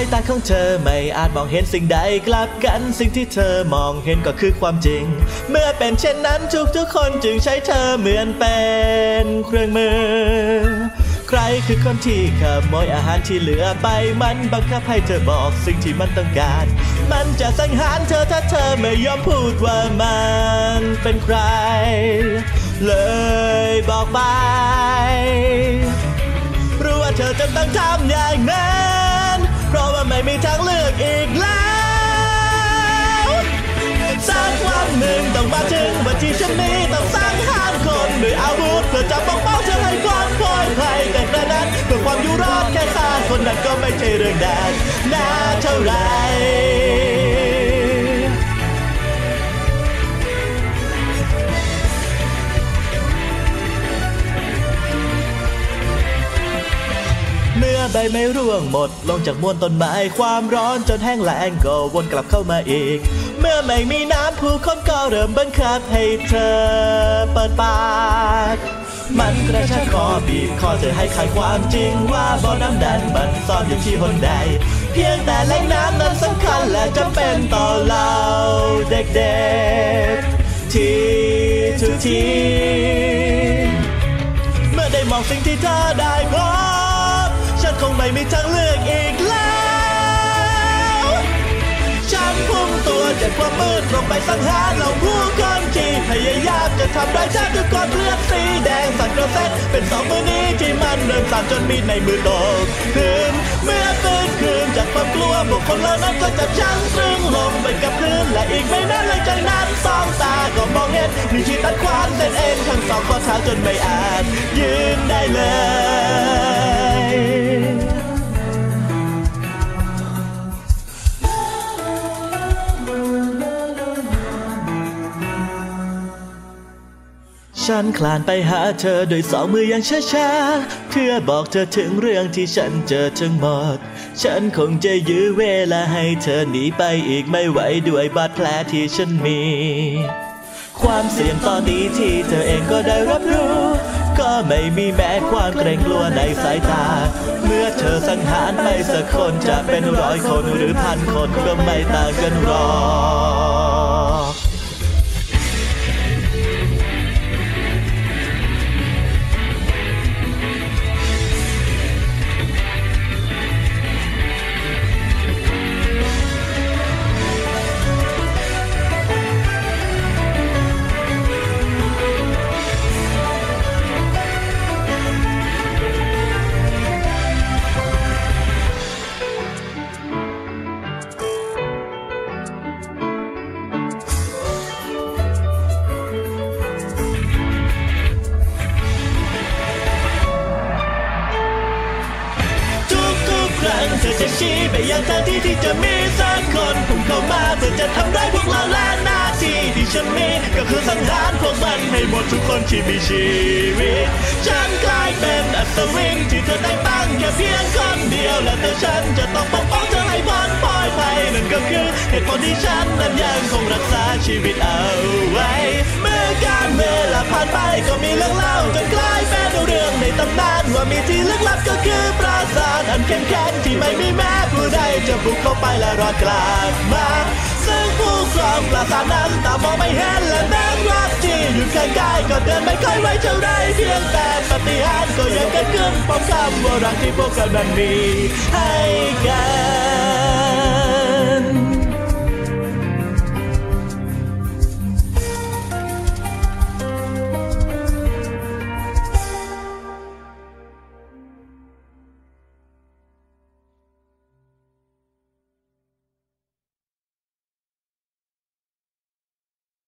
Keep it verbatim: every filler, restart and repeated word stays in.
ายตาของเธอไม่อาจมองเห็นสิ่งใดกลับกันสิ่งที่เธอมองเห็นก็คือความจริงเมื่อเป็นเช่นนั้นทุกๆคนจึงใช้เธอเหมือนเป็นเครื่องมือใครคือคนที่ขโมยอาหารที่เหลือไปมันบังคับให้เธอบอกสิ่งที่มันต้องการมันจะสังหารเธอถ้าเธอไม่ยอมพูดว่ามันเป็นใครเลยบอกไปรู้ว่าเธอจะต้องทำอย่างนั้นเพราะว่าไม่มีทางเลือกอีกแล้วสักวันหนึ่งต้องมาถึงวันที่ฉันนี้ต้องสังหารคนด้วยอาวุธเพื่อจะปกป้องเธอให้พ้นปลอดภัยแต่กระนั้นเพื่อความอยู่รอดแค่ฆ่าคนนั้นก็ไม่ใช่เรื่องแดนน่าเท่าไรเมื่อใบไม้ร่วงหมดลงจากม้วนต้นไม้ความร้อนจนแห้งแล้งก็วนกลับเข้ามาอีกเมื่อไม่มีน้ำผู้คนก็เริ่มบังคับให้เธอเปิดปากมันกระชากคอบีบคอเธอให้ขายความจริงว่าบ่อน้ำนั้นมันซ่อนอยู่ที่หนใดเพียงแต่แหล่งน้ำนั้นสำคัญและจำเป็นต่อเราเด็กๆที่ทุกทีเมื่อได้มองสิ่งที่เธอได้พบฉันคงไม่มีทางเลือกอีกแล้วฉันพุ่งตัวจากความมืดตรงไปสังหารเหล่าผู้คนที่พยายามจะทำร้ายฉันด้วยก้อนเลือดสีแดงสั่นกระเซ็นเป็นสองมือนี้ที่มันเริ่มสั่นจนมีในมือตกพื้นเมื่อตื่นคืนจากความกลัวบุคคลเหล่านั้นก็จับฉันซึ่งลงไปกับพื้นและอีกไม่นานหลังจากนั้นสองตาก็มองเห็นมีที่ตัดความเส้นเอ็นทั้งสองข้อเท้าจนไม่อาจยืนได้เลยฉันคลานไปหาเธอโดยสองมืออย่างช้าๆเพื่อบอกเธอถึงเรื่องที่ฉันเจอทั้งหมดฉันคงจะยื้อเวลาให้เธอหนีไปอีกไม่ไหวด้วยบาดแผลที่ฉันมีความเสี่ยงตอนนี้ที่เธอเองก็ได้รับรู้ก็ไม่มีแม้ความเกรงกลัวในสายตาเมื่อเธอสังหารไปสักคนจะเป็นร้อยคนหรือพันคนก็ไม่ต่างกันหรอกเธอจะชี้ไปยังทางที่ที่จะมีสักคนพุ่งเข้ามาเธอจะทำร้ายพวกเราและหน้าที่ที่ฉันมีก็คือสังหารพวกมันให้หมดทุกคนที่มีชีวิตฉันกลายเป็นอัศวินที่เธอได้ตั้งแค่เพียงคนเดียวและแต่ฉันจะต้องปกป้องเธอให้พ้นปลอดภัยนั่นก็คือเหตุผลที่ฉันนั้นยังคงรักษาชีวิตเอาไว้เมื่อการเวลาผ่านไปก็มีเรื่องเล่าจนกลายเป็นเรื่องในตำนานว่ามีที่ลึกลับก็คือปราสาทอันเข้มแข็งที่ไม่มีแม้ผู้ใดจะบุกเข้าไปและรอดกลับมาซึ่งผู้ครองปราสาทนั้นตามองไม่เห็นและแม้รักที่อยู่ข้างกายก็เดินไม่ค่อยไหวเท่าไรเพียงแต่ปาฏิหาริย์ก็ยังเกิดขึ้นพร้อมคำว่ารักที่พวกเรานั้นมีให้กัน